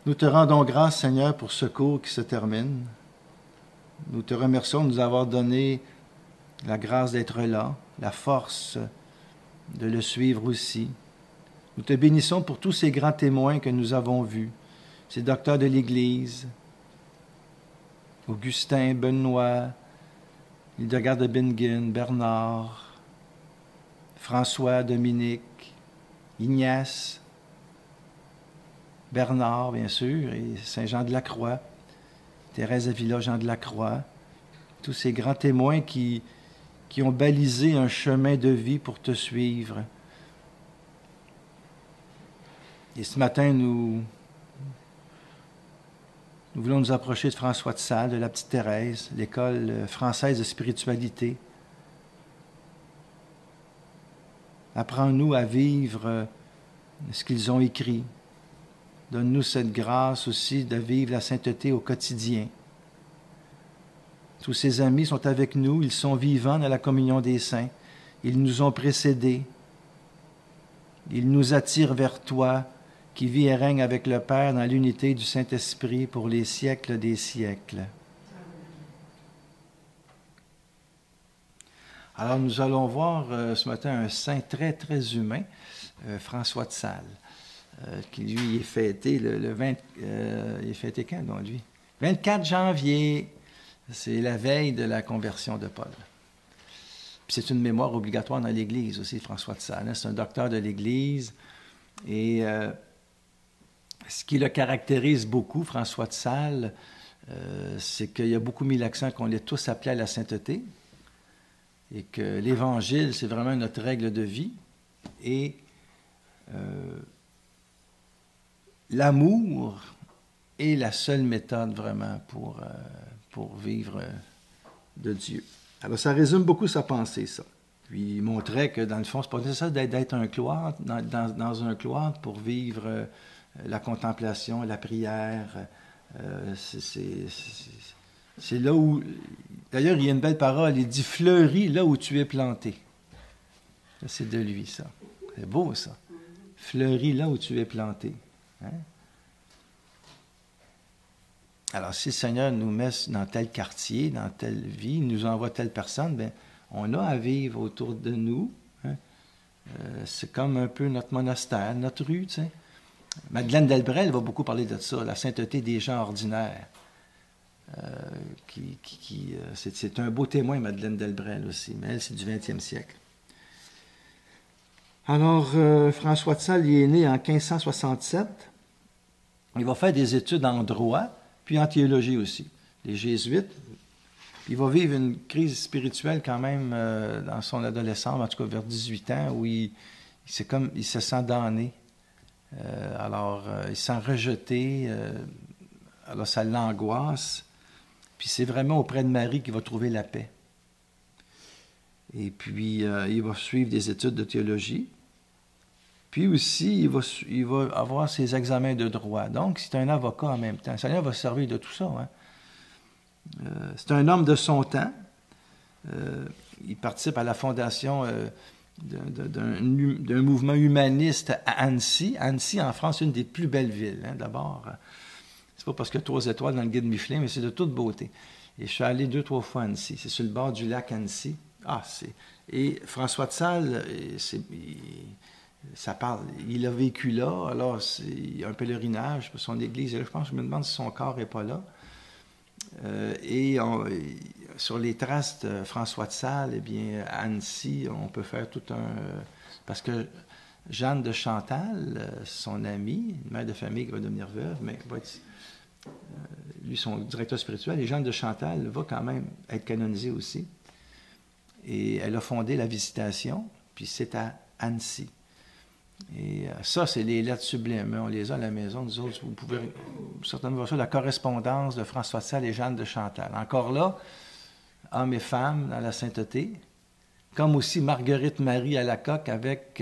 Nous te rendons grâce, Seigneur, pour ce cours qui se termine. Nous te remercions de nous avoir donné la grâce d'être là, la force de le suivre aussi. Nous te bénissons pour tous ces grands témoins que nous avons vus, ces docteurs de l'Église, Augustin, Benoît, Hildegard de Bingen, Bernard, François, Dominique, Ignace, Bernard, bien sûr, et Saint-Jean de la Croix, Thérèse Avila, Jean de la Croix, tous ces grands témoins qui ont balisé un chemin de vie pour te suivre. Et ce matin, nous voulons nous approcher de François de Sales, de la petite Thérèse, l'école française de spiritualité. Apprends-nous à vivre ce qu'ils ont écrit. Donne-nous cette grâce aussi de vivre la sainteté au quotidien. Tous ces amis sont avec nous, ils sont vivants dans la communion des saints. Ils nous ont précédés. Ils nous attirent vers toi, qui vit et règne avec le Père dans l'unité du Saint-Esprit pour les siècles des siècles. Alors nous allons voir ce matin un saint très, très humain, François de Sales, qui lui est fêté le 20... il est fêté quand, donc, lui? 24 janvier, c'est la veille de la conversion de Paul. Puis c'est une mémoire obligatoire dans l'Église aussi, François de Sales. C'est un docteur de l'Église et... ce qui le caractérise beaucoup, François de Sales, c'est qu'il a beaucoup mis l'accent qu'on est tous appelés à la sainteté et que l'Évangile, c'est vraiment notre règle de vie et l'amour est la seule méthode vraiment pour vivre de Dieu. Alors ça résume beaucoup sa pensée, ça. Puis il montrait que dans le fond, c'est pas nécessaire d'être un cloître, dans un cloître pour vivre... la contemplation, la prière, c'est là où... D'ailleurs, il y a une belle parole, il dit « fleuris là où tu es planté ». C'est de lui, ça. C'est beau, ça. « Fleuris là où tu es planté hein? ». Alors, si le Seigneur nous met dans tel quartier, dans telle vie, il nous envoie telle personne, bien, on a à vivre autour de nous. Hein? C'est comme un peu notre monastère, notre rue, tu sais. Madeleine Delbrel va beaucoup parler de ça, la sainteté des gens ordinaires. C'est un beau témoin, Madeleine Delbrel aussi, mais elle, c'est du 20e siècle. Alors, François de Sales, il est né en 1567. Il va faire des études en droit, puis en théologie aussi. Les jésuites. Il va vivre une crise spirituelle quand même dans son adolescence, en tout cas vers 18 ans, où il se sent damné. Il se sent rejeté, alors ça l'angoisse, puis c'est vraiment auprès de Marie qu'il va trouver la paix. Et puis, il va suivre des études de théologie, puis aussi, il va avoir ses examens de droit. Donc, c'est un avocat en même temps. Le Seigneur va se servir de tout ça. Hein? C'est un homme de son temps. Il participe à la fondation... d'un mouvement humaniste à Annecy. Annecy, en France, c'est une des plus belles villes. Hein, d'abord, c'est pas parce qu'il y a 3 étoiles dans le guide Michelin, mais c'est de toute beauté. Et je suis allé 2-3 fois à Annecy. C'est sur le bord du lac Annecy. Et François de Sales, ça parle. Il a vécu là. Alors, il y a un pèlerinage pour son église. Et là, je me demande si son corps n'est pas là. Sur les traces de François de Sales, eh bien, à Annecy, on peut faire tout un... parce que Jeanne de Chantal, son amie, une mère de famille qui va devenir veuve, mais va être, lui, son directeur spirituel, et Jeanne de Chantal va quand même être canonisée aussi. Et elle a fondé la Visitation, puis c'est à Annecy. Et ça, c'est les lettres sublimes. On les a à la maison, nous autres. Vous pouvez certainement voir ça, la correspondance de François de Sales et Jeanne de Chantal. Encore là, hommes et femmes dans la sainteté, comme aussi Marguerite Marie à la coque avec,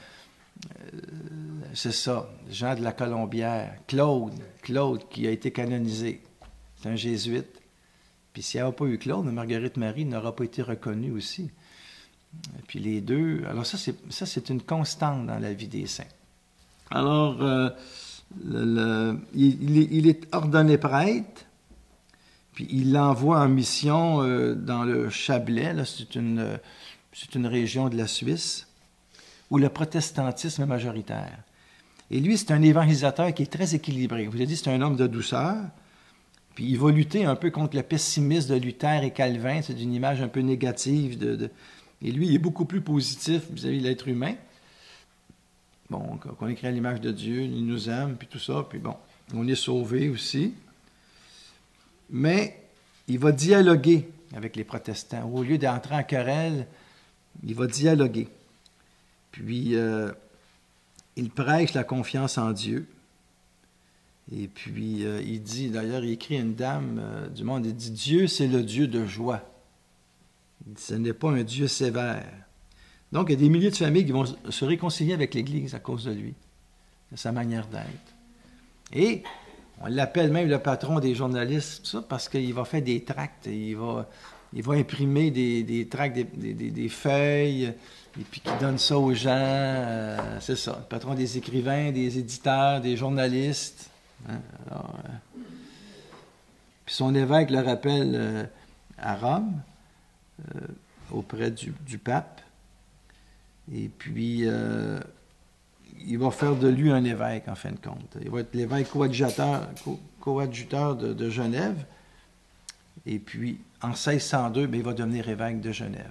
c'est ça, Jean de la Colombière, Claude qui a été canonisé. C'est un jésuite. Puis s'il n'y avait pas eu Claude, Marguerite Marie n'aura pas été reconnue aussi. Puis les deux... Alors ça, c'est une constante dans la vie des saints. Alors, Il est ordonné prêtre, puis il l'envoie en mission dans le Chablais, c'est une région de la Suisse, où le protestantisme est majoritaire. Et lui, c'est un évangélisateur qui est très équilibré. Je vous ai dit, c'est un homme de douceur, puis il va lutter un peu contre le pessimisme de Luther et Calvin, c'est une image un peu négative. Et lui, il est beaucoup plus positif vis-à-vis de l'être humain. Bon, qu'on est créé à l'image de Dieu, il nous aime, puis tout ça, puis bon, on est sauvé aussi. Mais il va dialoguer avec les protestants. Au lieu d'entrer en querelle, il va dialoguer. Puis, il prêche la confiance en Dieu. Et puis, il dit, d'ailleurs, il écrit à une dame du monde, il dit, Dieu, c'est le Dieu de joie. Il dit, ce n'est pas un Dieu sévère. Donc, il y a des milliers de familles qui vont se réconcilier avec l'Église à cause de lui, de sa manière d'être. Et on l'appelle même le patron des journalistes, ça, parce qu'il va faire des tracts, il va imprimer des tracts, des feuilles, et puis qu'il donne ça aux gens. C'est ça, le patron des écrivains, des éditeurs, des journalistes. Hein? Alors, puis son évêque le rappelle à Rome, auprès du pape. Et puis, il va faire de lui un évêque, en fin de compte. Il va être l'évêque coadjuteur de Genève. Et puis, en 1602, il va devenir évêque de Genève.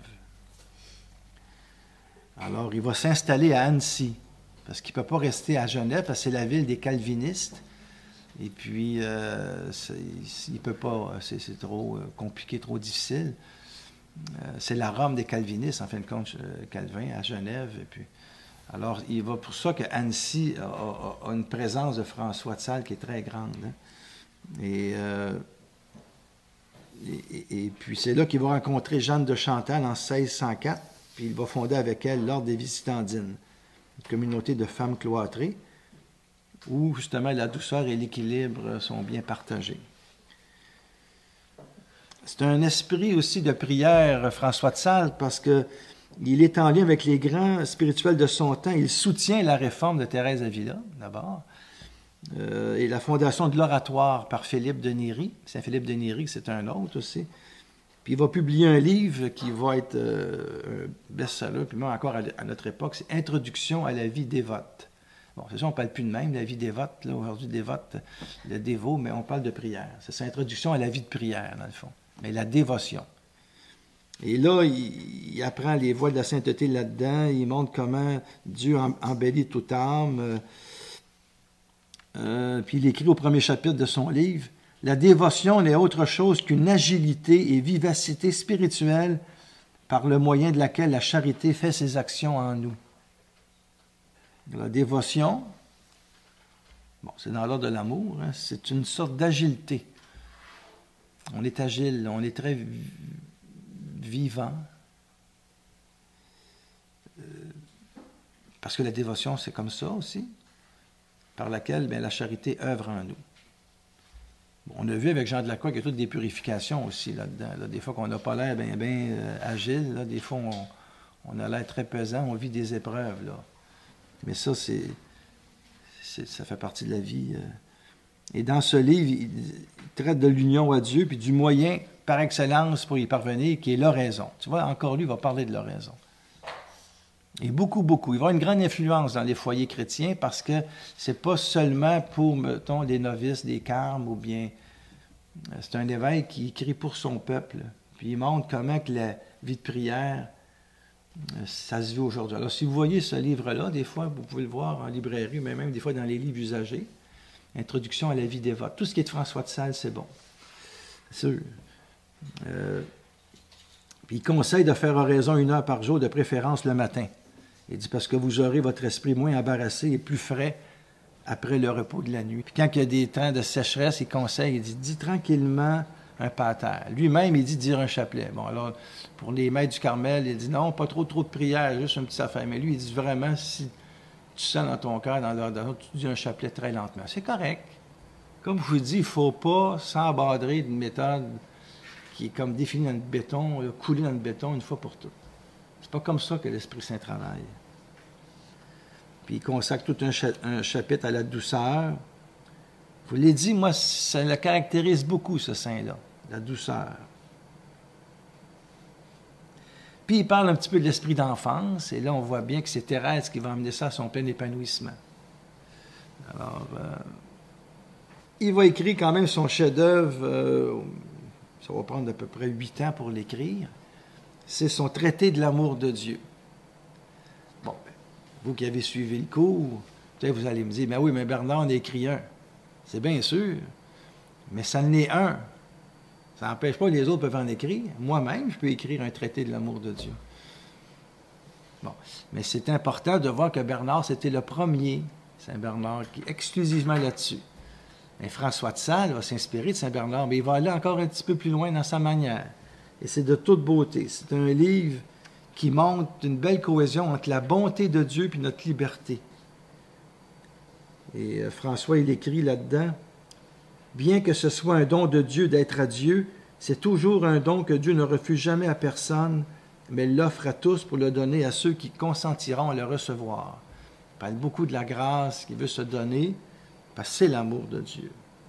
Alors, il va s'installer à Annecy, parce qu'il ne peut pas rester à Genève, parce que c'est la ville des calvinistes. Et puis, il ne peut pas, c'est trop compliqué, trop difficile. C'est la Rome des calvinistes, en fin de compte, Calvin, à Genève. Et puis, alors, il va pour ça qu'Annecy a une présence de François de Sales qui est très grande. Hein? Et puis, c'est là qu'il va rencontrer Jeanne de Chantal en 1604, puis il va fonder avec elle l'Ordre des Visitandines, une communauté de femmes cloîtrées, où, justement, la douceur et l'équilibre sont bien partagés. C'est un esprit aussi de prière, François de Sales, parce qu'il est en lien avec les grands spirituels de son temps. Il soutient la réforme de Thérèse d'Avila, d'abord, et la fondation de l'Oratoire par Philippe de Néry. Saint-Philippe de Néry, c'est un autre aussi. Puis il va publier un livre qui va être un best-seller, puis même encore à notre époque, c'est « Introduction à la vie dévote ». Bon, c'est ça, on ne parle plus de même, la vie dévote, là, aujourd'hui, dévote, le dévot, mais on parle de prière. C'est sa introduction à la vie de prière, dans le fond. Mais la dévotion. Et là, il apprend les voies de la sainteté là-dedans, il montre comment Dieu embellit toute âme. Puis il écrit au premier chapitre de son livre, « La dévotion n'est autre chose qu'une agilité et vivacité spirituelle par le moyen de laquelle la charité fait ses actions en nous. » La dévotion, bon, c'est dans l'ordre de l'amour, hein, c'est une sorte d'agilité. On est agile, on est très vivant. Parce que la dévotion, c'est comme ça aussi, par laquelle la charité œuvre en nous. Bon, on a vu avec Jean de la Croix qu'il y a toutes des purifications aussi là-dedans. Là, des fois qu'on n'a pas l'air bien agile, là, des fois on a l'air très pesant, on vit des épreuves. Là. Mais ça, ça fait partie de la vie. Et dans ce livre, il traite de l'union à Dieu, puis du moyen par excellence pour y parvenir, qui est l'oraison. Tu vois, encore lui, il va parler de l'oraison. Et beaucoup, beaucoup. Il va avoir une grande influence dans les foyers chrétiens parce que c'est pas seulement pour, mettons, les novices, des carmes, ou bien... C'est un évêque qui écrit pour son peuple. Puis il montre comment que la vie de prière, ça se vit aujourd'hui. Alors, si vous voyez ce livre-là, des fois, vous pouvez le voir en librairie, mais même des fois dans les livres usagés. Introduction à la vie dévote. Tout ce qui est de François de Sales, c'est bon. C'est sûr. Puis il conseille de faire oraison 1 heure par jour, de préférence le matin. Il dit parce que vous aurez votre esprit moins embarrassé et plus frais après le repos de la nuit. Puis quand il y a des temps de sécheresse, il conseille, il dit, dis tranquillement un pater. Lui-même, il dit dire un chapelet. Bon, alors, pour les maîtres du Carmel, il dit non, pas trop de prière, juste une petite affaire. Mais lui, il dit vraiment, si tu sens dans ton cœur, tu dis un chapelet très lentement. C'est correct. Comme je vous dis, il ne faut pas s'embadrer d'une méthode qui est comme définie dans le béton, coulée dans le béton une fois pour toutes. C'est pas comme ça que l'Esprit Saint travaille. Puis il consacre tout un chapitre à la douceur, Je vous l'ai dit, moi, ça le caractérise beaucoup, ce saint-là, la douceur. Puis il parle un petit peu de l'esprit d'enfance, et là, on voit bien que c'est Thérèse qui va amener ça à son plein épanouissement. Alors, il va écrire quand même son chef-d'œuvre, ça va prendre à peu près 8 ans pour l'écrire. C'est son traité de l'amour de Dieu. Bon, vous qui avez suivi le cours, peut-être vous allez me dire, mais oui, mais Bernard en a écrit un. C'est bien sûr, mais ça en est un. Ça n'empêche pas que les autres peuvent en écrire. Moi-même, je peux écrire un traité de l'amour de Dieu. Bon, mais c'est important de voir que Bernard, c'était le premier Saint Bernard qui est exclusivement là-dessus. Et François de Sales va s'inspirer de Saint Bernard, mais il va aller encore un petit peu plus loin dans sa manière. Et c'est de toute beauté. C'est un livre qui montre une belle cohésion entre la bonté de Dieu et notre liberté. Et François, il écrit là-dedans, « Bien que ce soit un don de Dieu d'être à Dieu, c'est toujours un don que Dieu ne refuse jamais à personne, mais l'offre à tous pour le donner à ceux qui consentiront à le recevoir. » Il parle beaucoup de la grâce qu'il veut se donner, parce que c'est l'amour de Dieu.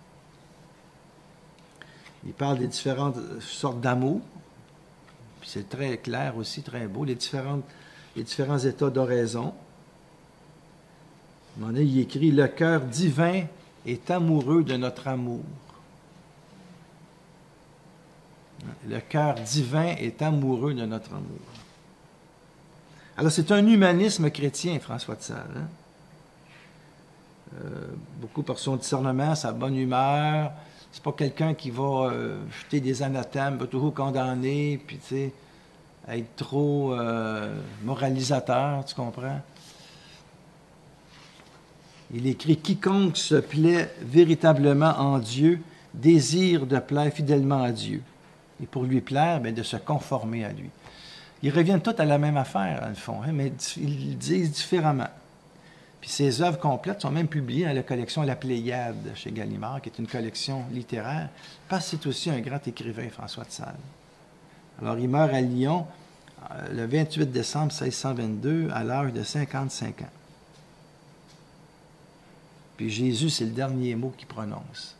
Il parle des différentes sortes d'amour, puis c'est très clair aussi, très beau, les différents états d'oraison. À un moment donné, il écrit « Le cœur divin est amoureux de notre amour. » Le cœur divin est amoureux de notre amour. Alors, c'est un humanisme chrétien, François de Sales. Hein? Beaucoup par son discernement, sa bonne humeur. C'est pas quelqu'un qui va jeter des anathèmes, va toujours condamner, puis tu sais, être trop moralisateur, tu comprends? Il écrit « Quiconque se plaît véritablement en Dieu désire de plaire fidèlement à Dieu. Et pour lui plaire, bien, de se conformer à lui. » Ils reviennent tous à la même affaire, dans le fond, hein, mais ils le disent différemment. Puis ses œuvres complètes sont même publiées dans la collection La Pléiade chez Gallimard, qui est une collection littéraire, parce que c'est aussi un grand écrivain, François de Sales. Alors, il meurt à Lyon le 28 décembre 1622, à l'âge de 55 ans. Puis Jésus, c'est le dernier mot qu'il prononce.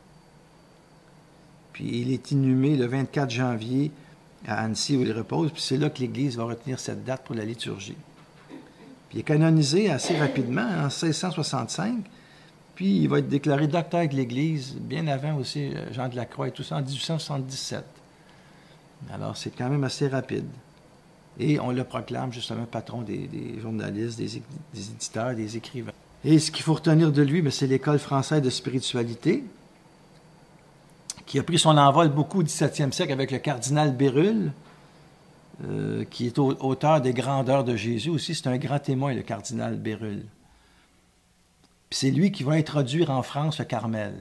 Puis il est inhumé le 24 janvier à Annecy, où il repose, puis c'est là que l'Église va retenir cette date pour la liturgie. Puis il est canonisé assez rapidement, en 1665, puis il va être déclaré docteur de l'Église, bien avant aussi Jean de la Croix et tout ça, en 1877. Alors c'est quand même assez rapide. Et on le proclame justement patron des journalistes, des éditeurs, des écrivains. Et ce qu'il faut retenir de lui, c'est l'École française de spiritualité, qui a pris son envol beaucoup au XVIIe siècle avec le cardinal Bérulle, qui est auteur des Grandeurs de Jésus aussi. C'est un grand témoin, le cardinal Bérulle. Puis c'est lui qui va introduire en France le Carmel.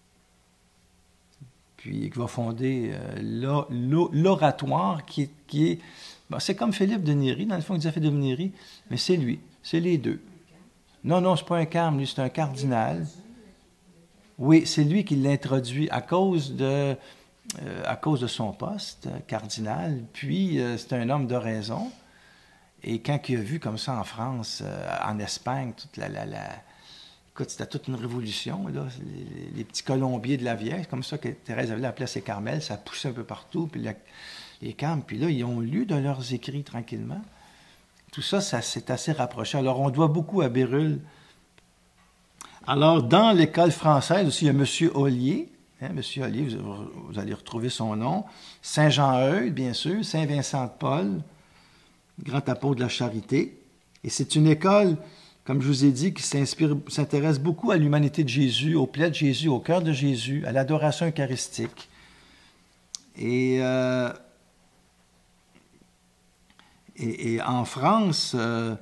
Puis qui va fonder l'oratoire qui est bon, c'est comme Philippe de Néri, dans le fond, il disait Philippe de Néri, mais c'est lui, c'est les deux. Non, c'est pas un carme, lui, c'est un cardinal. Oui, c'est lui qui l'introduit à cause de son poste, cardinal. Puis, c'est un homme de raison. Et quand il a vu comme ça en France, en Espagne, toute écoute, c'était toute une révolution, là. Les petits colombiers de la Vierge, comme ça que Thérèse avait appelé ses Carmel, ça poussait un peu partout. Puis les carmes, puis là, ils ont lu de leurs écrits tranquillement. Tout ça, c'est assez rapproché. Alors, on doit beaucoup à Bérulle. Alors, dans l'école française aussi, il y a M. Ollier. Hein, M. Ollier, vous allez retrouver son nom. Saint-Jean-Eudes, bien sûr. Saint-Vincent de Paul, grand apôtre de la charité. Et c'est une école, comme je vous ai dit, qui s'intéresse beaucoup à l'humanité de Jésus, au plaies de Jésus, au cœur de Jésus, à l'adoration eucharistique. Et en France,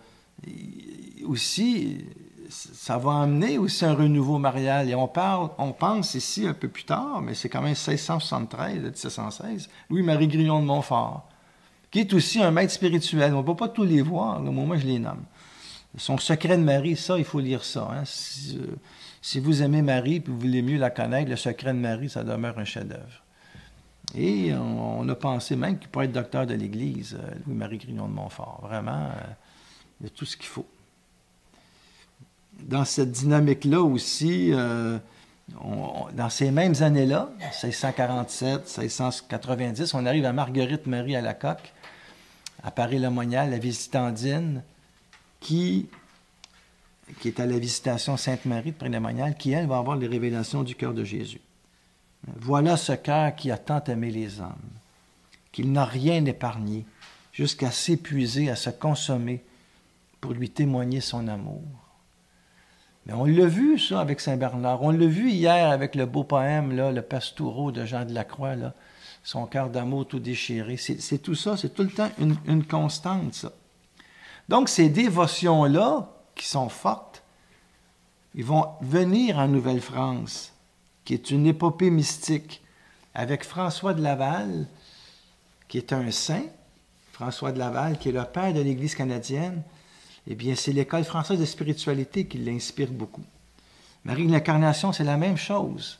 aussi, ça va amener aussi un renouveau marial. Et on pense ici un peu plus tard, mais c'est quand même 1673, 1716, Louis-Marie Grignon de Montfort, qui est aussi un maître spirituel. On ne peut pas tous les voir, au moment où je les nomme. Son secret de Marie, ça, il faut lire ça. Hein. Si vous aimez Marie et vous voulez mieux la connaître, le secret de Marie, ça demeure un chef-d'œuvre. Et on a pensé même qu'il pourrait être docteur de l'Église, Louis-Marie Grignon de Montfort. Vraiment, il y a tout ce qu'il faut. Dans cette dynamique-là aussi, Dans ces mêmes années-là, 1647, 1690, on arrive à Marguerite-Marie Alacoque, à Paris-le-Monial, la visitandine, qui est à la visitation Sainte-Marie de Paris-le-Monial, qui, elle, va avoir les révélations du cœur de Jésus. Voilà ce cœur qui a tant aimé les hommes, qu'il n'a rien épargné, jusqu'à s'épuiser, à se consommer, pour lui témoigner son amour. Mais on l'a vu, ça, avec Saint-Bernard. On l'a vu hier avec le beau poème, là, le Pastoureau de Jean de la Croix, là, son cœur d'amour tout déchiré. C'est tout ça, c'est tout le temps une constante, ça. Donc, ces dévotions-là, qui sont fortes, ils vont venir en Nouvelle-France, qui est une épopée mystique, avec François de Laval, qui est un saint, François de Laval, qui est le père de l'Église canadienne. Eh bien, c'est l'École française de spiritualité qui l'inspire beaucoup. Marie de l'Incarnation, c'est la même chose.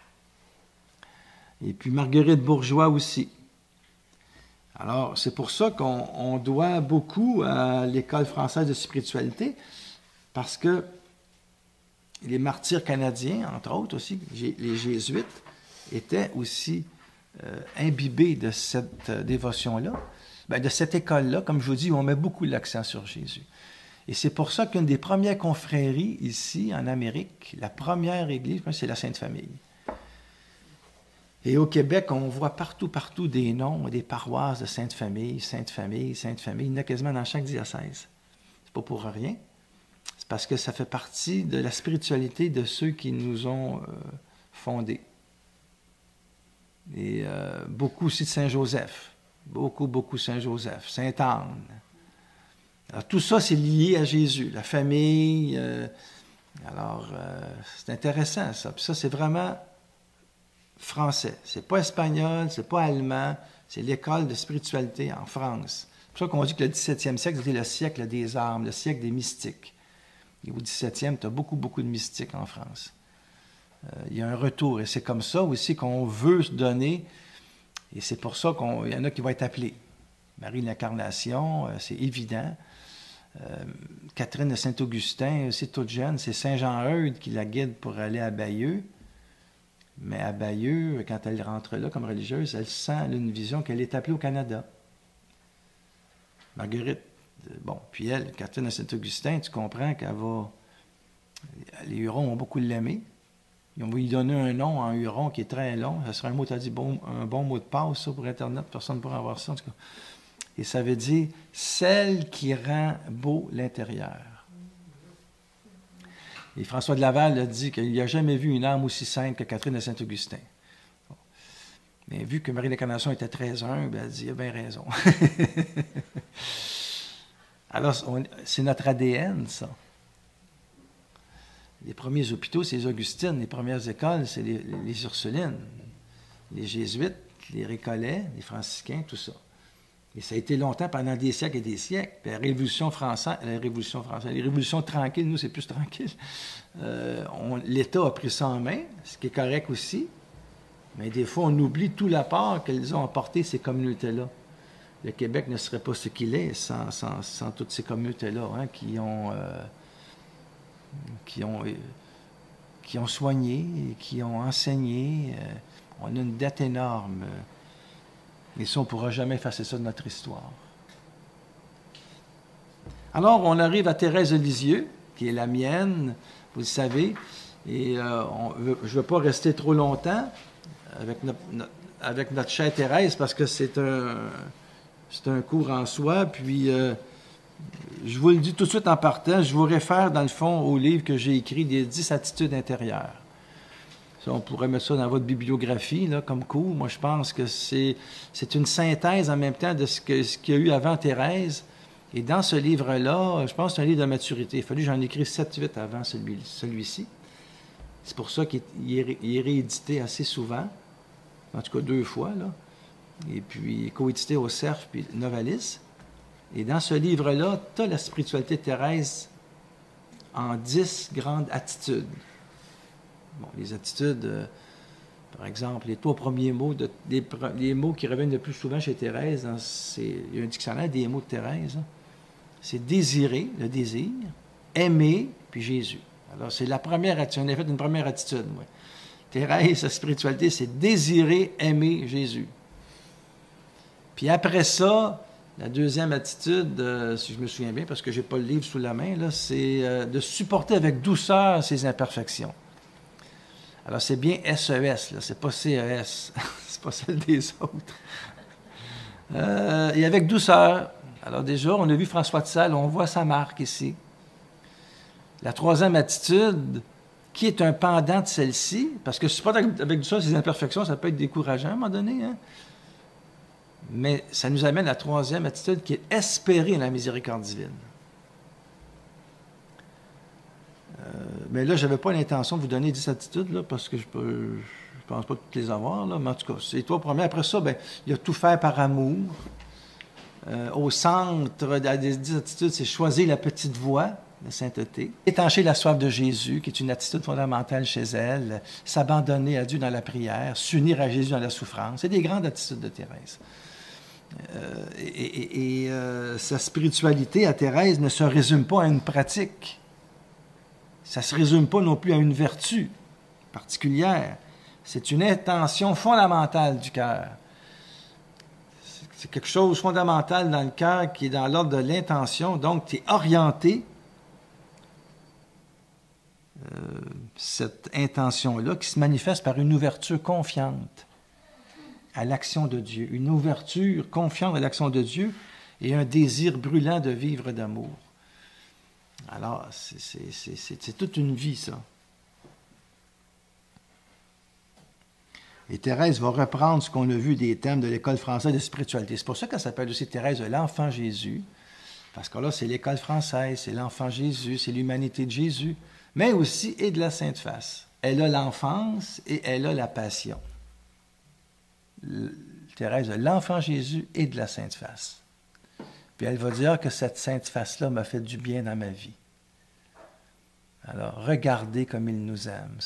Et puis Marguerite Bourgeois aussi. Alors, c'est pour ça qu'on doit beaucoup à l'École française de spiritualité, parce que les martyrs canadiens, entre autres aussi, les jésuites, étaient aussi imbibés de cette dévotion-là, de cette école-là. Comme je vous dis, on met beaucoup l'accent sur Jésus. Et c'est pour ça qu'une des premières confréries ici, en Amérique, la première église, c'est la Sainte Famille. Et au Québec, on voit partout des noms, des paroisses de Sainte Famille, Sainte Famille, Sainte Famille. Il y en a quasiment dans chaque diocèse. C'est pas pour rien. C'est parce que ça fait partie de la spiritualité de ceux qui nous ont fondés. Et beaucoup aussi de Saint-Joseph. Beaucoup Saint-Joseph. Sainte-Anne. Alors, tout ça, c'est lié à Jésus. La famille. C'est intéressant, ça. Puis ça, c'est vraiment français. C'est pas espagnol, c'est pas allemand. C'est l'école de spiritualité en France. C'est pour ça qu'on dit que le 17e siècle, c'était le siècle des armes, le siècle des mystiques. Et au 17e, tu as beaucoup de mystiques en France. Il y a un retour. Et c'est comme ça aussi qu'on veut se donner. Et c'est pour ça qu'il y en a qui vont être appelés. Marie de l'Incarnation, c'est évident. Catherine de Saint-Augustin, c'est toute jeune. C'est Saint-Jean-Eudes qui la guide pour aller à Bayeux. Mais à Bayeux, quand elle rentre là comme religieuse, elle sent une vision qu'elle est appelée au Canada. Marguerite, puis elle, Catherine de Saint-Augustin, tu comprends qu'elle va... Les Hurons vont beaucoup l'aimer. Ils vont lui donner un nom en Huron qui est très long. Ça sera un mot, tu as dit, un bon mot de passe, ça, pour Internet. Personne ne pourra avoir ça, en tout cas. Et ça veut dire « celle qui rend beau l'intérieur ». Et François de Laval a dit qu'il n'a jamais vu une âme aussi sainte que Catherine de Saint-Augustin. Mais vu que Marie de l'Incarnation était très humble, elle dit « il a bien raison ». Alors, c'est notre ADN, ça. Les premiers hôpitaux, c'est les Augustines. Les premières écoles, c'est les Ursulines. Les Jésuites, les Récollets, les Franciscains, tout ça. Et ça a été longtemps, pendant des siècles et des siècles. Puis les révolutions tranquilles, nous, c'est plus tranquille. L'État a pris ça en main, ce qui est correct aussi. Mais des fois, on oublie tout l'apport qu'elles ont apporté, ces communautés-là. Le Québec ne serait pas ce qu'il est sans toutes ces communautés-là, hein, qui ont soigné, qui ont enseigné. On a une dette énorme. Et ça, on ne pourra jamais effacer ça de notre histoire. Alors, on arrive à Thérèse de Lisieux, qui est la mienne, vous le savez. Et je ne veux pas rester trop longtemps avec notre chère Thérèse, parce que c'est un cours en soi. Puis, je vous le dis tout de suite en partant, je vous réfère, dans le fond, au livre que j'ai écrit, des 10 attitudes intérieures. Ça, on pourrait mettre ça dans votre bibliographie, là, comme cours. Moi, je pense que c'est une synthèse en même temps de ce qu'il y a eu avant Thérèse. Et dans ce livre-là, je pense que c'est un livre de maturité. Il a fallu que j'en écrive 7-8 avant celui-ci. C'est pour ça qu'il est réédité assez souvent, en tout cas 2 fois, là. Et puis coédité au Cerf puis Novalis. Et dans ce livre-là, tu as la spiritualité de Thérèse en 10 grandes attitudes. Bon, les attitudes, par exemple, les 3 premiers mots, les mots qui reviennent le plus souvent chez Thérèse, il y a un dictionnaire des mots de Thérèse, hein. C'est désirer, le désir, aimer, puis Jésus. Alors, c'est la première attitude. On a fait une première attitude, moi. Thérèse, sa spiritualité, c'est désirer aimer Jésus. Puis après ça, la deuxième attitude, si je me souviens bien, parce que je n'ai pas le livre sous la main, là, c'est de supporter avec douceur ses imperfections. Alors, c'est bien SES, là, c'est pas CES, c'est pas celle des autres. Et avec douceur. Alors déjà, on a vu François de Sales, on voit sa marque ici. La troisième attitude, qui est un pendant de celle-ci, parce que supporter avec douceur ses imperfections, ça peut être décourageant à un moment donné, hein? Mais ça nous amène à la troisième attitude qui est espérer la miséricorde divine. Mais là, je n'avais pas l'intention de vous donner 10 attitudes, là, parce que je ne pense pas toutes les avoir, là, mais en tout cas, c'est les trois premiers. Après ça, ben, il y a tout faire par amour. Au centre des 10 attitudes, c'est choisir la petite voie, la sainteté. Étancher la soif de Jésus, qui est une attitude fondamentale chez elle. S'abandonner à Dieu dans la prière. S'unir à Jésus dans la souffrance. C'est des grandes attitudes de Thérèse. Sa spiritualité à Thérèse ne se résume pas à une pratique. Ça ne se résume pas non plus à une vertu particulière. C'est une intention fondamentale du cœur. C'est quelque chose de fondamental dans le cœur qui est dans l'ordre de l'intention. Donc, tu es orienté, cette intention-là, qui se manifeste par une ouverture confiante à l'action de Dieu. Une ouverture confiante à l'action de Dieu et un désir brûlant de vivre d'amour. Alors, c'est toute une vie, ça. Et Thérèse va reprendre ce qu'on a vu des thèmes de l'École française de spiritualité. C'est pour ça qu'elle s'appelle aussi Thérèse de l'Enfant Jésus, parce que là, c'est l'École française, c'est l'Enfant Jésus, c'est l'humanité de Jésus, mais aussi et de la Sainte Face. Elle a l'enfance et elle a la passion. Thérèse de l'Enfant Jésus et de la Sainte Face. Puis elle va dire que cette Sainte Face-là m'a fait du bien dans ma vie. Alors, regardez comme il nous aime.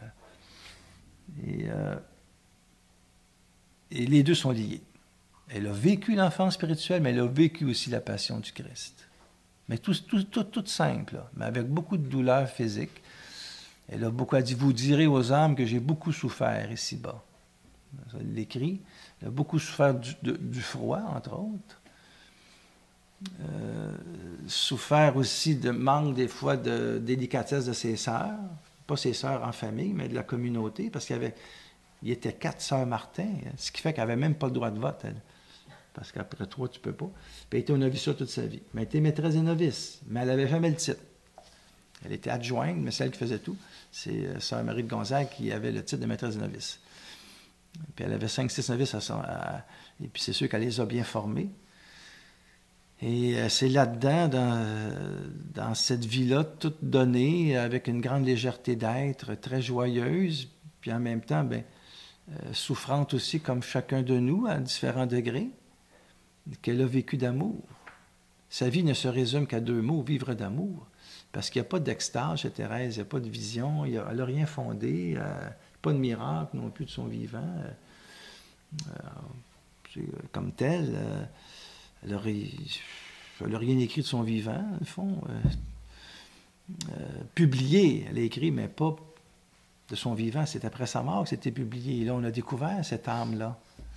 Et les deux sont liés. Elle a vécu l'enfance spirituelle, mais elle a vécu aussi la passion du Christ. Mais tout simple, là, mais avec beaucoup de douleur physique. Elle a dit, vous direz aux âmes que j'ai beaucoup souffert ici-bas. Elle l'écrit. Elle a beaucoup souffert du froid, entre autres. Souffert aussi de manque des fois de délicatesse de ses sœurs, pas ses sœurs en famille, mais de la communauté, parce il était 4 sœurs Martin, ce qui fait qu'elle n'avait même pas le droit de vote, elle, parce qu'après 3, tu ne peux pas. Puis elle était au noviciat toute sa vie. Mais elle était maîtresse des novices, mais elle n'avait jamais le titre. Elle était adjointe, mais celle qui faisait tout, c'est sœur Marie de Gonzague qui avait le titre de maîtresse des novices. Puis elle avait 5-6 novices et puis c'est sûr qu'elle les a bien formés. Et c'est là-dedans, dans cette vie-là, toute donnée, avec une grande légèreté d'être, très joyeuse, puis en même temps, souffrante aussi, comme chacun de nous, à différents degrés, qu'elle a vécu d'amour. Sa vie ne se résume qu'à 2 mots, vivre d'amour, parce qu'il n'y a pas d'extase chez Thérèse, il n'y a pas de vision, elle n'a rien fondé, pas de miracle non plus de son vivant. Comme tel... Elle n'a rien écrit de son vivant, au fond. Publié, elle a écrit, mais pas de son vivant. C'est après sa mort que c'était publié. Et là, on a découvert cette âme-là.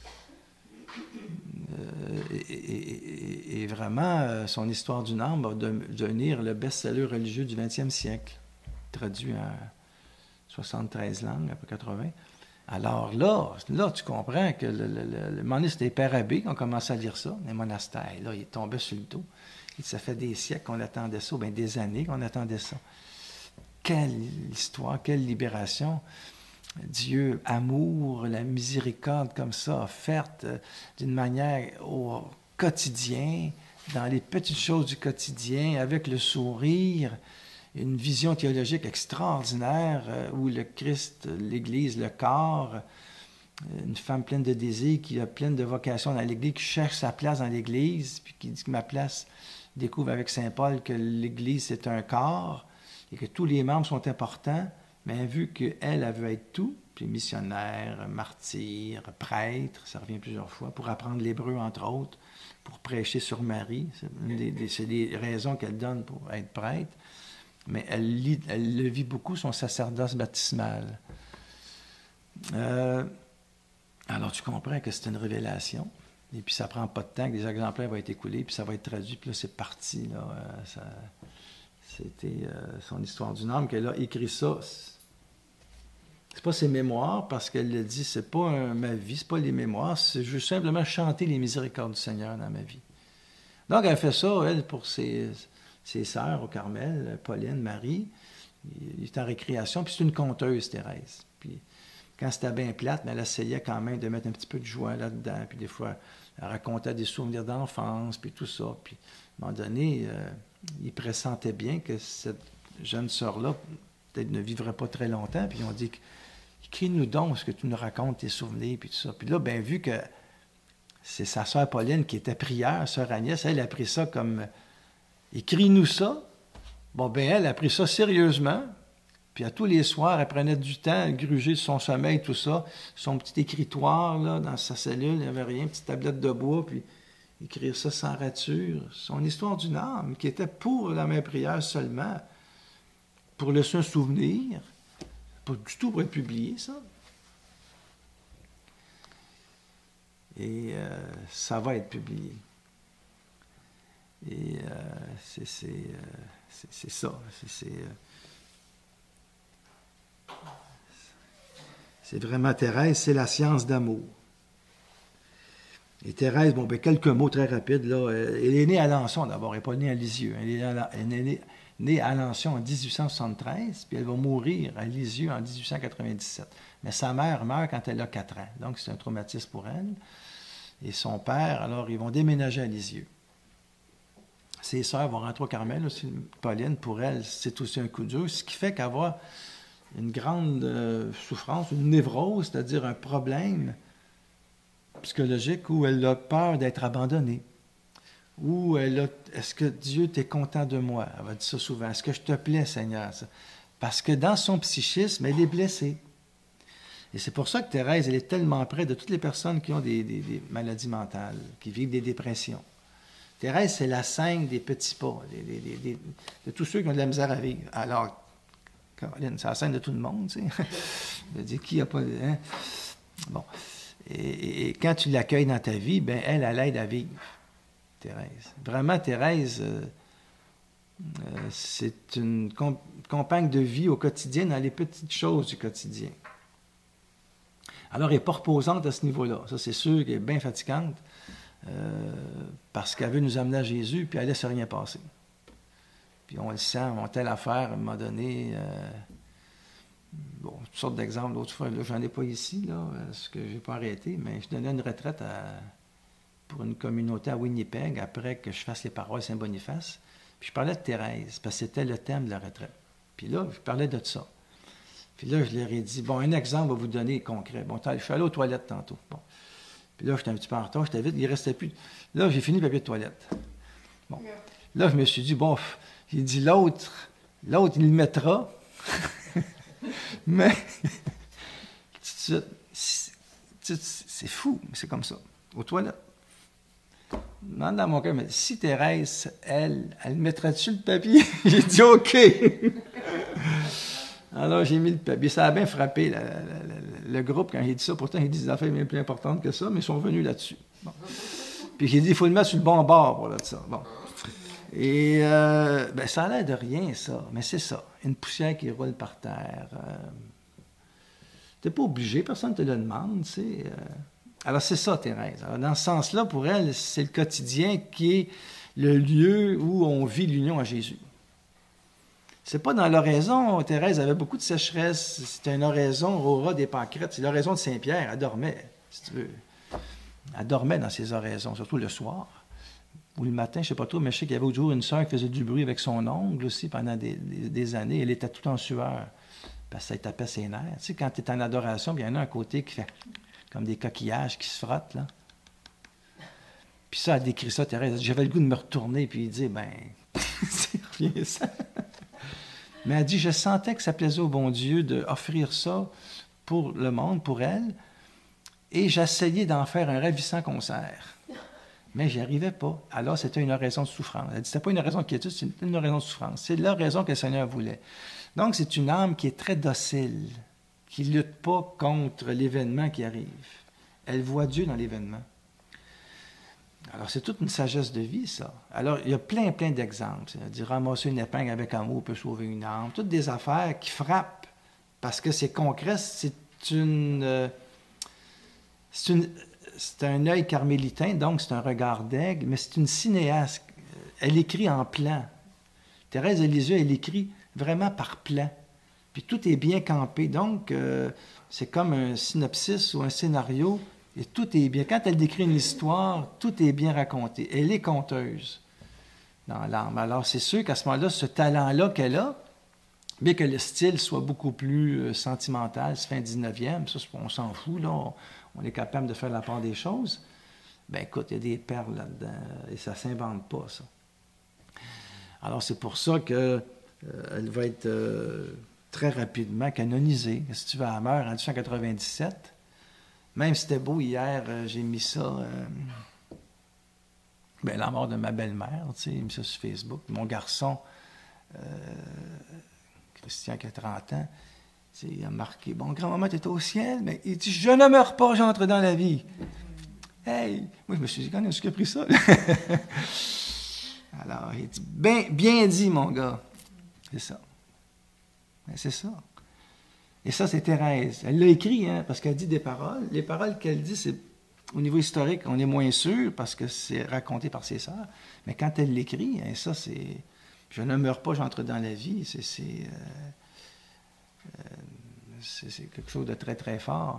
Et vraiment, son histoire d'une âme va devenir le best-seller religieux du 20e siècle, traduit en 73 langues, à peu 80. Alors là, tu comprends que le moment c'était les pères abbés qui ont commencé à lire ça, les monastères. Là, ils tombaient sur le dos. Et ça fait des siècles qu'on attendait ça, bien des années qu'on attendait ça. Quelle histoire, quelle libération. Dieu, amour, la miséricorde comme ça, offerte d'une manière au quotidien, dans les petites choses du quotidien, avec le sourire. Une vision théologique extraordinaire où le Christ, l'Église, le corps, une femme pleine de désir qui a pleine de vocation dans l'Église, qui cherche sa place dans l'Église, puis qui dit que ma place découvre avec saint Paul que l'Église c'est un corps et que tous les membres sont importants, mais vu qu'elle veut être tout, puis missionnaire, martyr, prêtre, ça revient plusieurs fois, pour apprendre l'hébreu entre autres, pour prêcher sur Marie, c'est des raisons qu'elle donne pour être prêtre. Mais elle le vit beaucoup, son sacerdoce baptismal. Alors, tu comprends que c'est une révélation. Et puis, ça prend pas de temps que les exemplaires vont être écoulés, puis ça va être traduit, puis là, c'est parti. Là, c'était son histoire d'une âme qu'elle a écrit ça. C'est pas ses mémoires, parce qu'elle le dit, c'est pas ma vie, c'est pas les mémoires, je veux simplement chanter les miséricordes du Seigneur dans ma vie. Donc, elle fait ça, elle, pour ses sœurs au Carmel, Pauline, Marie. Il est en récréation, puis c'est une conteuse, Thérèse. Puis, quand c'était bien plate, mais elle essayait quand même de mettre un petit peu de joie là-dedans. Puis des fois, elle racontait des souvenirs d'enfance, puis tout ça. Puis, à un moment donné, il pressentait bien que cette jeune sœur-là, peut-être ne vivrait pas très longtemps. Puis ils ont dit, écris-nous donc ce que tu nous racontes, tes souvenirs, puis tout ça. Puis là, bien vu que c'est sa sœur Pauline qui était prière, sœur Agnès, elle a pris ça comme, écris-nous ça. Bon, ben elle a pris ça sérieusement. Puis à tous les soirs, elle prenait du temps à gruger de son sommeil, tout ça. Son petit écritoire, là, dans sa cellule, il n'y avait rien, une petite tablette de bois, puis écrire ça sans rature. Son histoire d'une âme, qui était pour la même prière seulement, pour laisser un souvenir, pas du tout pour être publié, ça. Et ça va être publié. Et c'est ça. C'est vraiment Thérèse, c'est la science d'amour. Et Thérèse, bon, ben quelques mots très rapides, là. Elle est née à Alençon d'abord, elle n'est pas née à Lisieux. Elle est née à Alençon en 1873, puis elle va mourir à Lisieux en 1897. Mais sa mère meurt quand elle a 4 ans, donc c'est un traumatisme pour elle. Et son père, alors, ils vont déménager à Lisieux. Ses sœurs vont rentrer au Carmel, aussi, Pauline, pour elle, c'est aussi un coup dur, ce qui fait qu'elle va une grande souffrance, une névrose, c'est-à-dire un problème psychologique où elle a peur d'être abandonnée. Où elle a, est-ce que Dieu t'est content de moi? Elle va dire ça souvent. Est-ce que je te plais, Seigneur? Parce que dans son psychisme, elle est blessée. Et c'est pour ça que Thérèse, elle est tellement près de toutes les personnes qui ont des maladies mentales, qui vivent des dépressions. Thérèse, c'est la sainte des petits pas, de tous ceux qui ont de la misère à vivre. Alors, Caroline, c'est la scène de tout le monde, tu sais. Je veux dire, qui n'a pas... Hein? Bon. Et quand tu l'accueilles dans ta vie, ben elle aide à vivre, Thérèse. Vraiment, Thérèse, c'est une compagne de vie au quotidien, dans les petites choses du quotidien. Alors, elle n'est pas reposante à ce niveau-là. Ça, c'est sûr qu'elle est bien fatigante, parce qu'elle veut nous amener à Jésus, puis elle ne laisse rien passer. Puis on le sent, on telle affaire, à un moment donné, bon, toutes sortes d'exemples. L'autre fois, là, j'en ai pas ici, là, parce que je n'ai pas arrêté, mais je donnais une retraite pour une communauté à Winnipeg, après que je fasse les paroles Saint-Boniface. Puis je parlais de Thérèse, parce que c'était le thème de la retraite. Puis là, je parlais de ça. Puis là, je leur ai dit, bon, un exemple va vous donner concret. Bon, je suis allé aux toilettes tantôt. Bon. Puis là, j'étais un petit peu en retard, j'étais vite, il ne restait plus. Là, j'ai fini le papier de toilette. Bon. Là, je me suis dit, bon, j'ai dit, l'autre, il le mettra. Mais, tout de suite, c'est fou, mais c'est comme ça. Aux toilettes. Demande dans mon cœur, mais si Thérèse, elle mettrait-tu le papier? J'ai dit, OK. Alors, j'ai mis le papier. Ça a bien frappé le groupe quand j'ai dit ça. Pourtant, ils disent des affaires bien plus importantes que ça, mais ils sont venus là-dessus. Bon. Puis j'ai dit, il faut le mettre sur le bon bord pour là de ça. Bon. Et ben, ça a l'air de rien, ça. Mais c'est ça. Une poussière qui roule par terre. Tu n'es pas obligé, personne ne te le demande, tu sais. Alors, c'est ça, Thérèse. Alors, dans ce sens-là, pour elle, c'est le quotidien qui est le lieu où on vit l'union à Jésus. C'est pas dans l'oraison. Thérèse avait beaucoup de sécheresse. C'était une oraison, Aurora des Pancrètes. C'est l'oraison de Saint-Pierre. Elle dormait, si tu veux. Elle dormait dans ses oraisons, surtout le soir. Ou le matin, je ne sais pas trop, mais je sais qu'il y avait toujours une sœur qui faisait du bruit avec son ongle aussi pendant des années. Elle était tout en sueur. Parce que ça tapait ses nerfs. Tu sais, quand tu es en adoration, il y en a un à côté qui fait comme des coquillages qui se frottent, là. Puis ça, elle décrit ça, Thérèse. J'avais le goût de me retourner puis dire, ben, c'est rien ça. Mais elle dit, je sentais que ça plaisait au bon Dieu d'offrir ça pour le monde, pour elle, et j'essayais d'en faire un ravissant concert. Mais j'y arrivais pas. Alors, c'était une raison de souffrance. Elle dit, c'était pas une raison de quiétude, c'était une raison de souffrance. C'est la raison que le Seigneur voulait. Donc, c'est une âme qui est très docile. qui ne lutte pas contre l'événement qui arrive. Elle voit Dieu dans l'événement. Alors, c'est toute une sagesse de vie, ça. Alors, il y a plein d'exemples. C'est-à-dire, ramasser une épingle avec amour peut sauver une âme. Toutes des affaires qui frappent parce que c'est concret. C'est un œil carmélitain, donc c'est un regard d'aigle, mais c'est une cinéaste. Elle écrit en plan. Thérèse de Lisieux, elle écrit vraiment par plan. Puis tout est bien campé. Donc, c'est comme un synopsis ou un scénario. Et tout est bien. Quand elle décrit une histoire, tout est bien raconté. Elle est conteuse dans l'âme. Alors, c'est sûr qu'à ce moment-là, ce talent-là qu'elle a, bien que le style soit beaucoup plus sentimental, c'est fin 19e, ça, on s'en fout, là. On est capable de faire la part des choses. Ben écoute, il y a des perles là-dedans et ça ne s'invente pas, ça. Alors, c'est pour ça qu'elle va être très rapidement canonisée. Si tu veux, elle meurt en 1897. Même si c'était beau hier, j'ai mis ça, la mort de ma belle-mère, tu sais, j'ai mis ça sur Facebook. Mon garçon, Christian, qui a 30 ans, il a marqué, bon, grand-maman, tu es au ciel, mais il dit, je ne meurs pas, j'entre dans la vie. Hey! Moi, je me suis dit, quand est-ce qu'il a pris ça? Alors, il dit, bien dit, mon gars. C'est ça. Ben, c'est ça. Et ça, c'est Thérèse. Elle l'a écrit, hein, parce qu'elle dit des paroles. Les paroles qu'elle dit, c'est au niveau historique, on est moins sûr parce que c'est raconté par ses sœurs. Mais quand elle l'écrit, hein, ça, c'est « Je ne meurs pas, j'entre dans la vie », c'est quelque chose de très, très fort.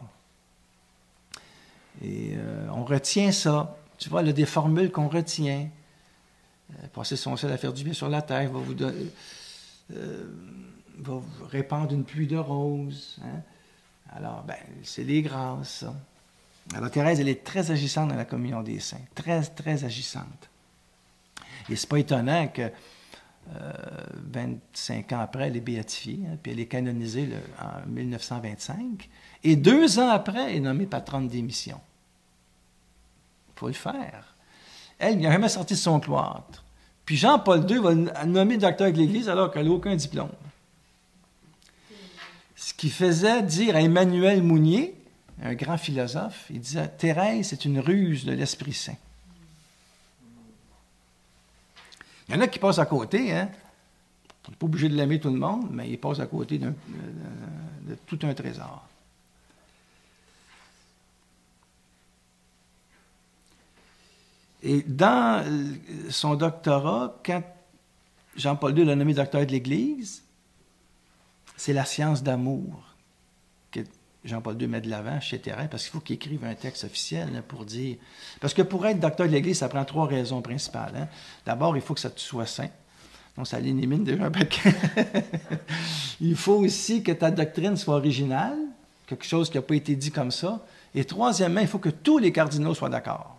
Et on retient ça. Tu vois, il y a des formules qu'on retient. Passer son ciel à faire du bien sur la terre va vous donner... va répandre une pluie de roses. Hein? Alors, c'est les grâces, ça. Alors, Thérèse, elle est très agissante dans la communion des saints. Très, très agissante. Et c'est pas étonnant que 25 ans après, elle est béatifiée, hein, puis elle est canonisée en 1925. Et 2 ans après, elle est nommée patronne des missions. Il faut le faire. Elle n'a jamais sorti de son cloître. Puis Jean-Paul II va le nommer docteur de l'Église alors qu'elle n'a aucun diplôme. Ce qui faisait dire à Emmanuel Mounier, un grand philosophe, il disait « Thérèse, c'est une ruse de l'Esprit Saint ». Il y en a qui passent à côté, hein. On n'est pas obligé de l'aimer tout le monde, mais ils passent à côté de tout un trésor. Et dans son doctorat, quand Jean-Paul II l'a nommé docteur de l'Église, c'est la science d'amour que Jean-Paul II met de l'avant chez Thérèse, parce qu'il faut qu'il écrive un texte officiel là, pour dire... Parce que pour être docteur de l'Église, ça prend 3 raisons principales. Hein. D'abord, il faut que ça te soit saint. Donc, ça l'élimine déjà un paquet. Il faut aussi que ta doctrine soit originale, quelque chose qui n'a pas été dit comme ça. Et troisièmement, il faut que tous les cardinaux soient d'accord.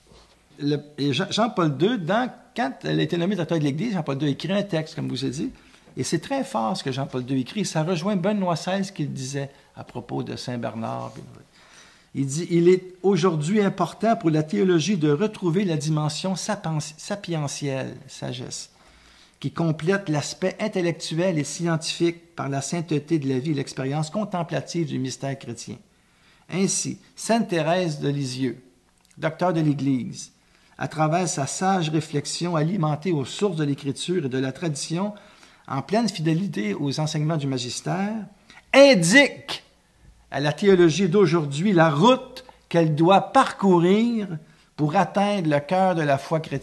Et Jean-Paul II, quand elle a été nommée docteur de l'Église, Jean-Paul II écrit un texte, comme je vous ai dit, et c'est très fort ce que Jean-Paul II écrit. Ça rejoint Benoît XVI qu'il disait à propos de Saint-Bernard. Il dit « Il est aujourd'hui important pour la théologie de retrouver la dimension sapientielle, sagesse, qui complète l'aspect intellectuel et scientifique par la sainteté de la vie et l'expérience contemplative du mystère chrétien. Ainsi, Sainte Thérèse de Lisieux, docteur de l'Église, à travers sa sage réflexion alimentée aux sources de l'Écriture et de la tradition, en pleine fidélité aux enseignements du magistère, indique à la théologie d'aujourd'hui la route qu'elle doit parcourir pour atteindre le cœur de la foi chrétienne. »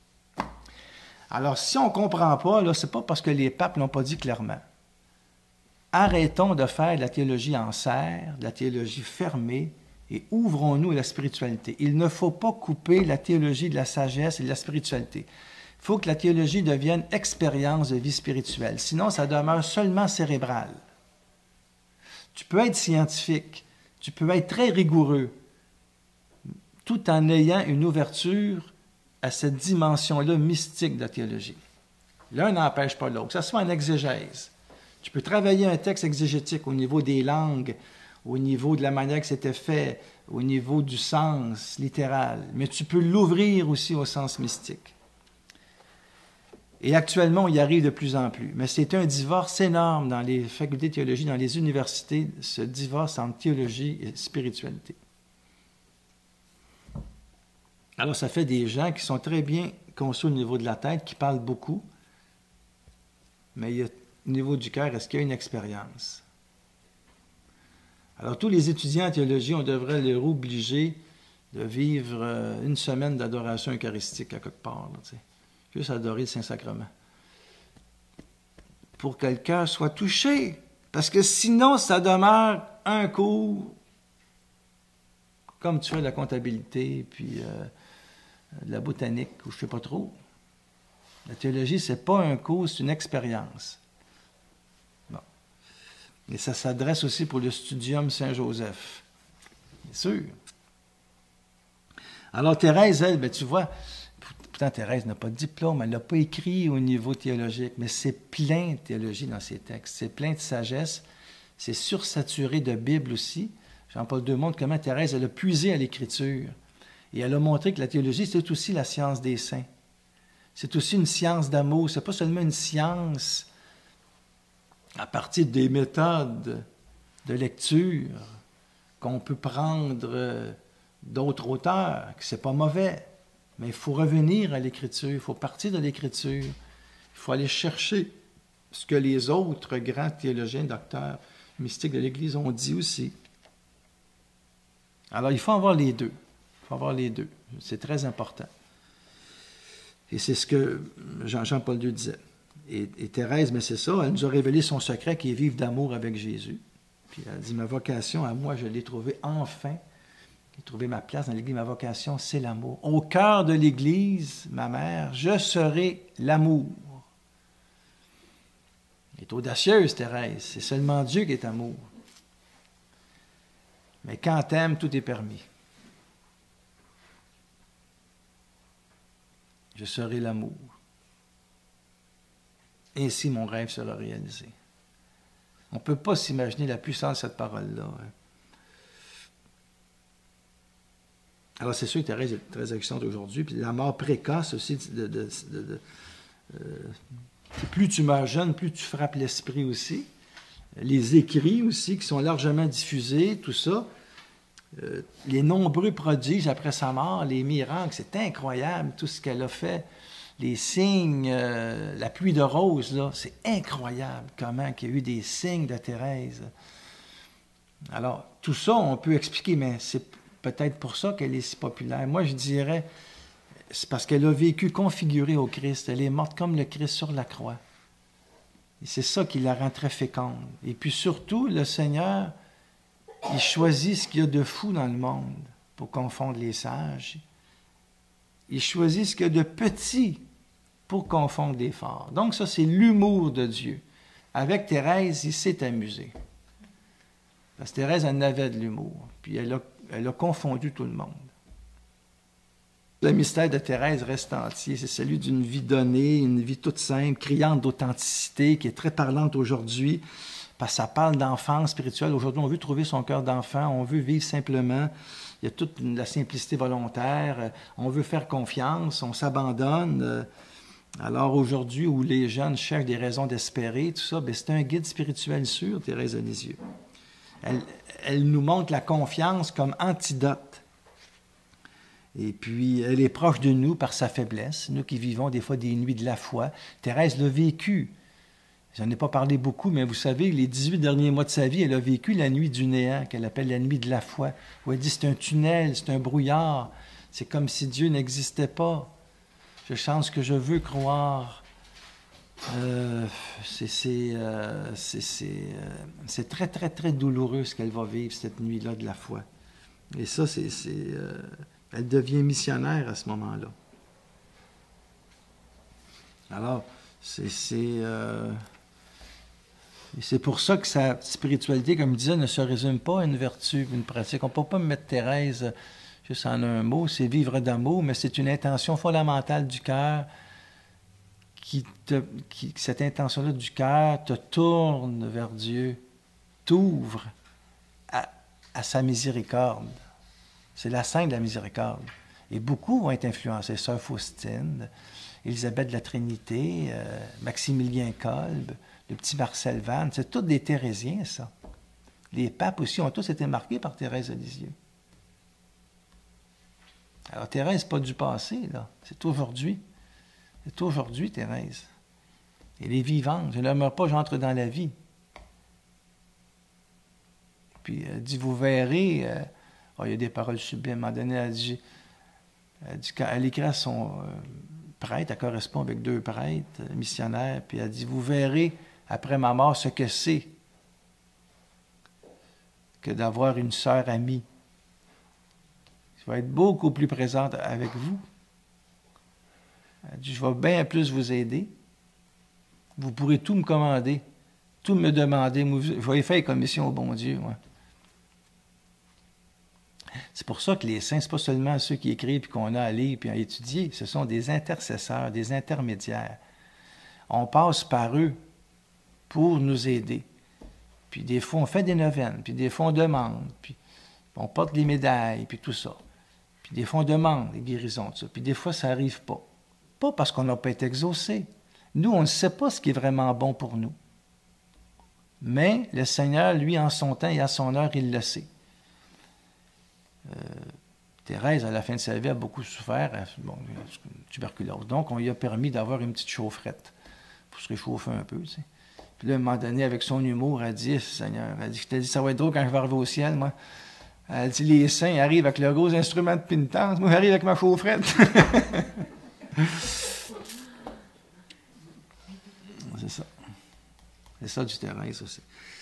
Alors, si on ne comprend pas, ce n'est pas parce que les papes ne l'ont pas dit clairement. Arrêtons de faire de la théologie en serre, de la théologie fermée, et ouvrons-nous à la spiritualité. Il ne faut pas couper la théologie de la sagesse et de la spiritualité. Il faut que la théologie devienne expérience de vie spirituelle. Sinon, ça demeure seulement cérébral. Tu peux être scientifique, tu peux être très rigoureux, tout en ayant une ouverture à cette dimension-là mystique de la théologie. L'un n'empêche pas l'autre, que ce soit en exégèse. Tu peux travailler un texte exégétique au niveau des langues, au niveau de la manière que c'était fait, au niveau du sens littéral, mais tu peux l'ouvrir aussi au sens mystique. Et actuellement, on y arrive de plus en plus. Mais c'est un divorce énorme dans les facultés de théologie, dans les universités, ce divorce entre théologie et spiritualité. Alors, ça fait des gens qui sont très bien conçus au niveau de la tête, qui parlent beaucoup, mais il y a, au niveau du cœur, est-ce qu'il y a une expérience? Alors, tous les étudiants en théologie, on devrait leur obliger de vivre une semaine d'adoration eucharistique à quelque part, là, juste adorer le Saint-Sacrement. Pour que le cœur soit touché. Parce que sinon, ça demeure un cours, comme tu fais de la comptabilité, puis de la botanique, ou je ne sais pas trop. La théologie, ce n'est pas un cours, c'est une expérience. Bon. Et ça s'adresse aussi pour le Studium Saint-Joseph. Bien sûr. Alors Thérèse, elle, ben, tu vois, pourtant Thérèse n'a pas de diplôme, elle n'a pas écrit au niveau théologique, mais c'est plein de théologie dans ses textes, c'est plein de sagesse, c'est sursaturé de Bible aussi. Jean-Paul II montre comment Thérèse, elle a puisé à l'Écriture. Et elle a montré que la théologie, c'est aussi la science des saints. C'est aussi une science d'amour. C'est pas seulement une science à partir des méthodes de lecture qu'on peut prendre d'autres auteurs, que c'est pas mauvais. Mais il faut revenir à l'Écriture, il faut partir de l'Écriture. Il faut aller chercher ce que les autres grands théologiens, docteurs, mystiques de l'Église ont dit aussi. Alors, il faut avoir les deux. Il faut avoir les deux. C'est très important. Et c'est ce que Jean-Paul II disait. Et Thérèse, mais c'est ça, elle nous a révélé son secret qui est vivre d'amour avec Jésus. Puis elle dit, ma vocation à moi, je l'ai trouvée enfin. J'ai trouvé ma place dans l'Église. Ma vocation, c'est l'amour. Au cœur de l'Église, ma mère, je serai l'amour. Elle est audacieuse, Thérèse. C'est seulement Dieu qui est amour. Mais quand t'aimes, tout est permis. Je serai l'amour. Ainsi, mon rêve sera réalisé. On ne peut pas s'imaginer la puissance de cette parole-là. Alors, c'est sûr que Thérèse est très excellente aujourd'hui. Puis la mort précoce aussi, plus tu meurs jeune, plus tu frappes l'esprit aussi. Les écrits aussi, qui sont largement diffusés, tout ça. Les nombreux prodiges après sa mort, les miracles, c'est incroyable, tout ce qu'elle a fait. Les signes, la pluie de roses, là, c'est incroyable comment il y a eu des signes de Thérèse. Alors, tout ça, on peut expliquer, mais c'est peut-être pour ça qu'elle est si populaire. Moi, je dirais, c'est parce qu'elle a vécu configurée au Christ. Elle est morte comme le Christ sur la croix. Et c'est ça qui la rend très féconde. Et puis surtout, le Seigneur, il choisit ce qu'il y a de fou dans le monde pour confondre les sages. Il choisit ce qu'il y a de petit pour confondre les forts. Donc ça, c'est l'humour de Dieu. Avec Thérèse, il s'est amusé. Parce que Thérèse en avait de l'humour. Puis elle a confondu tout le monde. Le mystère de Thérèse reste entier. C'est celui d'une vie donnée, une vie toute simple, criante d'authenticité, qui est très parlante aujourd'hui. Parce que ça parle d'enfance spirituelle. Aujourd'hui, on veut trouver son cœur d'enfant, on veut vivre simplement. Il y a toute la simplicité volontaire, on veut faire confiance, on s'abandonne. Alors aujourd'hui, où les jeunes cherchent des raisons d'espérer, tout ça, c'est un guide spirituel sûr, Thérèse de Lisieux. Elle nous montre la confiance comme antidote. Et puis, elle est proche de nous par sa faiblesse, nous qui vivons des fois des nuits de la foi. Thérèse l'a vécu. J'en ai pas parlé beaucoup, mais vous savez, les 18 derniers mois de sa vie, elle a vécu la nuit du néant, qu'elle appelle la nuit de la foi, où elle dit c'est un tunnel, c'est un brouillard, c'est comme si Dieu n'existait pas. Je chante ce que je veux croire. C'est très, très, très douloureux ce qu'elle va vivre cette nuit-là de la foi. Et ça, elle devient missionnaire à ce moment-là. Alors, et c'est pour ça que sa spiritualité, comme je disais, ne se résume pas à une vertu, une pratique. On ne peut pas mettre Thérèse juste en un mot, c'est vivre d'amour, mais c'est une intention fondamentale du cœur cette intention-là du cœur te tourne vers Dieu, t'ouvre à sa miséricorde. C'est la sainte de la miséricorde. Et beaucoup vont être influencés. Sœur Faustine, Élisabeth de la Trinité, Maximilien Kolb, le petit Marcel Vannes, c'est tous des Thérésiens, ça. Les papes aussi ont tous été marqués par Thérèse de Lisieux. Alors Thérèse, c'est pas du passé, là. C'est aujourd'hui. C'est aujourd'hui, Thérèse. Elle est vivante. Je ne meurs pas, j'entre dans la vie. Puis elle dit, vous verrez, il y a des paroles sublimes. À un moment donné, elle dit quand elle écrit à son prêtre, elle correspond avec 2 prêtres missionnaires, puis elle dit, vous verrez après ma mort ce que c'est que d'avoir une sœur amie. Je vais être beaucoup plus présente avec vous. Elle dit, je vais bien plus vous aider. Vous pourrez tout me commander, tout me demander. Je vais faire commission au bon Dieu, moi. C'est pour ça que les saints, ce n'est pas seulement ceux qui écrivent et qu'on a à lire et à étudier. Ce sont des intercesseurs, des intermédiaires. On passe par eux pour nous aider. Puis des fois, on fait des neuvaines, puis des fois, on demande, puis on porte les médailles, puis tout ça. Puis des fois, on demande les guérisons, tout ça. Puis des fois, ça n'arrive pas. Pas parce qu'on n'a pas été exaucé. Nous, on ne sait pas ce qui est vraiment bon pour nous. Mais le Seigneur, lui, en son temps et à son heure, il le sait. Thérèse, à la fin de sa vie, a beaucoup souffert, tuberculose. Donc, on lui a permis d'avoir une petite chaufferette pour se réchauffer un peu, tu sais. Puis là, à un moment donné, avec son humour, elle dit, Seigneur, elle dit, je t'ai dit, ça va être drôle quand je vais arriver au ciel, moi. Elle dit, les saints arrivent avec leurs gros instruments de pénitence, moi, j'arrive avec ma chaufferette. C'est ça. C'est ça du Thérèse aussi.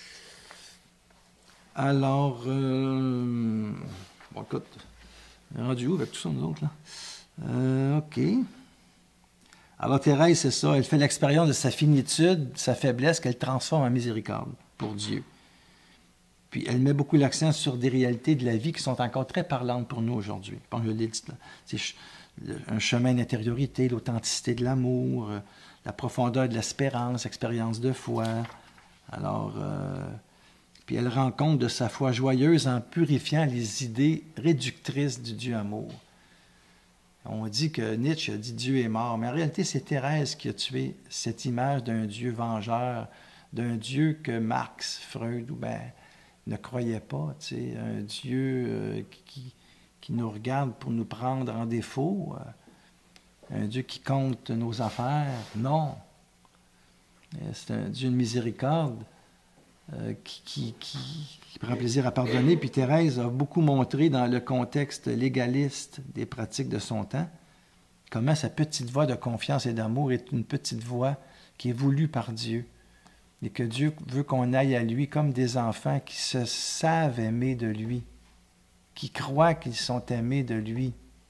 Alors, bon, écoute, on est rendu où avec tout ça, nous autres, là? OK. Alors, Thérèse, c'est ça. Elle fait l'expérience de sa finitude, de sa faiblesse, qu'elle transforme en miséricorde pour Dieu. Puis, elle met beaucoup l'accent sur des réalités de la vie qui sont encore très parlantes pour nous aujourd'hui. Je pense que je l'ai dit, là. C'est un chemin d'intériorité, l'authenticité de l'amour, la profondeur de l'espérance, l'expérience de foi. Alors, puis elle rend compte de sa foi joyeuse en purifiant les idées réductrices du Dieu amour. On dit que Nietzsche a dit Dieu est mort, mais en réalité, c'est Thérèse qui a tué cette image d'un Dieu vengeur, d'un Dieu que Marx, Freud ne croyaient pas, tu sais, un Dieu qui nous regarde pour nous prendre en défaut, un Dieu qui compte nos affaires. Non. C'est un Dieu de miséricorde qui prend plaisir à pardonner. Puis Thérèse a beaucoup montré dans le contexte légaliste des pratiques de son temps comment sa petite voix de confiance et d'amour est une petite voix qui est voulue par Dieu et que Dieu veut qu'on aille à lui comme des enfants qui se savent aimer de lui, qui croient qu'ils sont aimés de lui.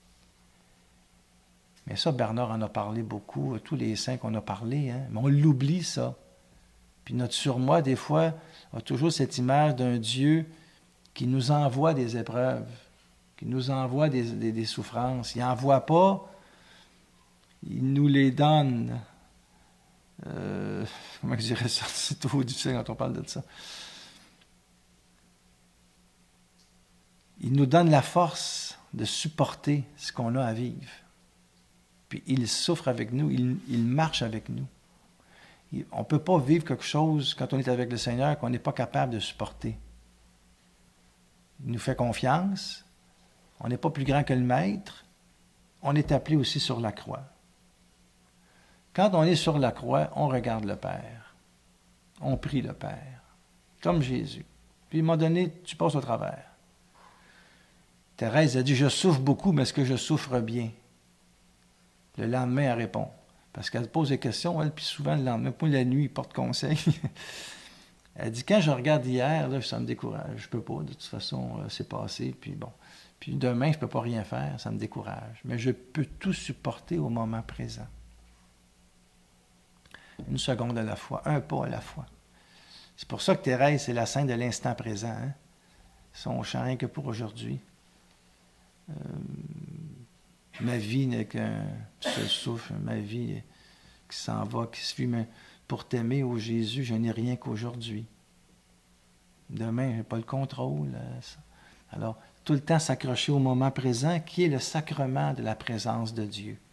Mais ça, Bernard en a parlé beaucoup, tous les saints qu'on a parlé, hein? Mais on l'oublie, ça. Puis notre surmoi, des fois, a toujours cette image d'un Dieu qui nous envoie des épreuves, qui nous envoie des souffrances. Il n'envoie pas, il nous les donne. Comment je dirais ça? C'est trop difficile quand on parle de ça. Il nous donne la force de supporter ce qu'on a à vivre. Puis il souffre avec nous, il marche avec nous. On ne peut pas vivre quelque chose quand on est avec le Seigneur qu'on n'est pas capable de supporter. Il nous fait confiance. On n'est pas plus grand que le Maître. On est appelé aussi sur la croix. Quand on est sur la croix, on regarde le Père. On prie le Père, comme Jésus. Puis il m'a donné, tu passes au travers. Thérèse a dit, je souffre beaucoup, mais est-ce que je souffre bien? Le lendemain, elle répond. Parce qu'elle pose des questions, elle, puis souvent, le lendemain, pas la nuit, il porte conseil. Elle dit, quand je regarde hier, là, ça me décourage. Je peux pas, de toute façon, c'est passé, puis bon. Puis demain, je peux pas rien faire, ça me décourage. Mais je peux tout supporter au moment présent. Une seconde à la fois, un pas à la fois. C'est pour ça que Thérèse, c'est la sainte de l'instant présent. Hein? Son chant rien que pour aujourd'hui. Ma vie n'est qu'un seul souffle, ma vie qui s'en va, qui suit. Mais pour t'aimer, ô Jésus, je n'ai rien qu'aujourd'hui. Demain, je n'ai pas le contrôle. Alors, tout le temps s'accrocher au moment présent, qui est le sacrement de la présence de Dieu.